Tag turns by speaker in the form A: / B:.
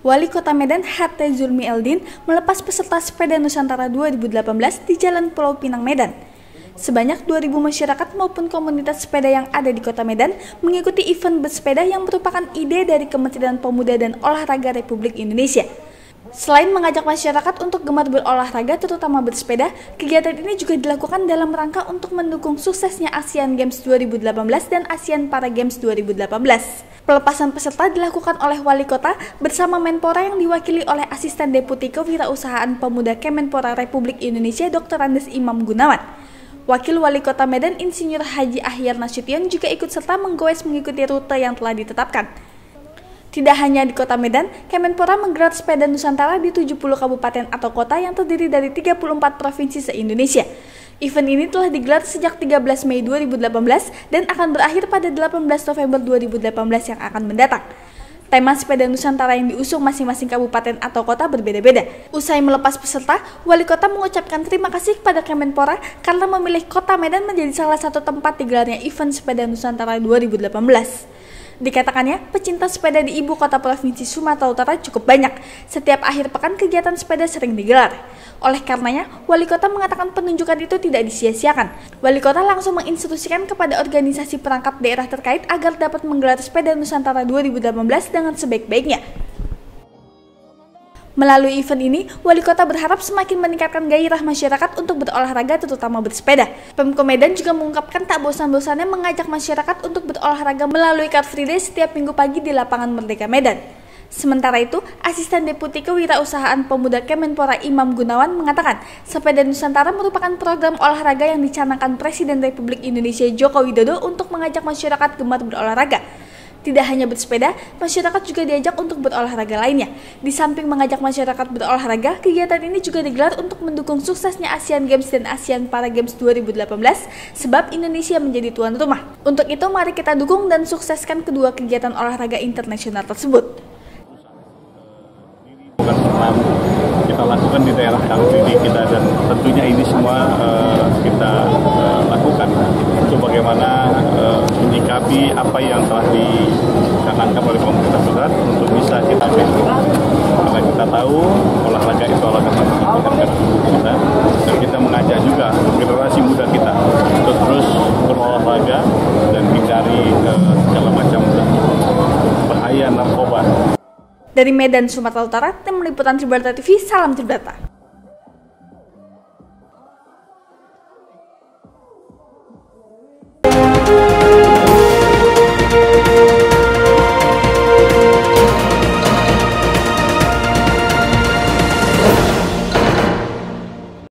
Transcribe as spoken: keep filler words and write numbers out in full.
A: Wali Kota Medan H T Zulmi Eldin melepas peserta Sepeda Nusantara dua ribu delapan belas di Jalan Pulau Pinang, Medan. Sebanyak dua ribu masyarakat maupun komunitas sepeda yang ada di Kota Medan mengikuti event bersepeda yang merupakan ide dari Kementerian Pemuda dan Olahraga Republik Indonesia. Selain mengajak masyarakat untuk gemar berolahraga terutama bersepeda, kegiatan ini juga dilakukan dalam rangka untuk mendukung suksesnya Asian Games dua ribu delapan belas dan Asian Para Games dua ribu delapan belas. Pelepasan peserta dilakukan oleh Wali Kota bersama Menpora yang diwakili oleh Asisten Deputi Kewirausahaan Pemuda Kemenpora Republik Indonesia Doktor Andes Imam Gunawan. Wakil Wali Kota Medan Insinyur Haji Ahyar Nasution juga ikut serta menggoes mengikuti rute yang telah ditetapkan. Tidak hanya di Kota Medan, Kemenpora menggelar Sepeda Nusantara di tujuh puluh kabupaten atau kota yang terdiri dari tiga puluh empat provinsi se-Indonesia. Event ini telah digelar sejak tiga belas Mei dua ribu delapan belas dan akan berakhir pada delapan belas November dua ribu delapan belas yang akan mendatang. Tema Sepeda Nusantara yang diusung masing-masing kabupaten atau kota berbeda-beda. Usai melepas peserta, Wali Kota mengucapkan terima kasih kepada Kemenpora karena memilih Kota Medan menjadi salah satu tempat digelarnya event Sepeda Nusantara dua ribu delapan belas. Dikatakannya, pecinta sepeda di ibu kota provinsi Sumatera Utara cukup banyak. Setiap akhir pekan kegiatan sepeda sering digelar. Oleh karenanya, Wali Kota mengatakan penunjukan itu tidak disia-siakan. Wali Kota langsung menginstruksikan kepada organisasi perangkat daerah terkait agar dapat menggelar Sepeda Nusantara dua ribu delapan belas dengan sebaik-baiknya. Melalui event ini, Wali Kota berharap semakin meningkatkan gairah masyarakat untuk berolahraga terutama bersepeda. Pemko Medan juga mengungkapkan tak bosan-bosannya mengajak masyarakat untuk berolahraga melalui Car Free Day setiap minggu pagi di lapangan Merdeka Medan. Sementara itu, Asisten Deputi Kewirausahaan Pemuda Kemenpora Imam Gunawan mengatakan, Sepeda Nusantara merupakan program olahraga yang dicanangkan Presiden Republik Indonesia Joko Widodo untuk mengajak masyarakat gemar berolahraga. Tidak hanya bersepeda, masyarakat juga diajak untuk berolahraga lainnya. Di samping mengajak masyarakat berolahraga, kegiatan ini juga digelar untuk mendukung suksesnya Asian Games dan Asian Para Games dua ribu delapan belas, sebab Indonesia menjadi tuan rumah. Untuk itu, mari kita dukung dan sukseskan kedua kegiatan olahraga internasional tersebut.
B: Bukan pernah kita lakukan di daerah Kangkiri kita, dan tentunya ini semua uh, kita uh, lakukan untuk bagaimana uh, menyikapi apa yang telah dicanangkan oleh pemerintah pusat untuk bisa kita ambil. Karena kita tahu olahraga itu olahraga signifikan kita, dan kita mengajak juga generasi muda kita untuk terus berolahraga dan hindari uh, segala macam bahaya narkoba.
A: Dari Medan, Sumatera Utara, tim liputan Tribrata T V, salam Tribrata.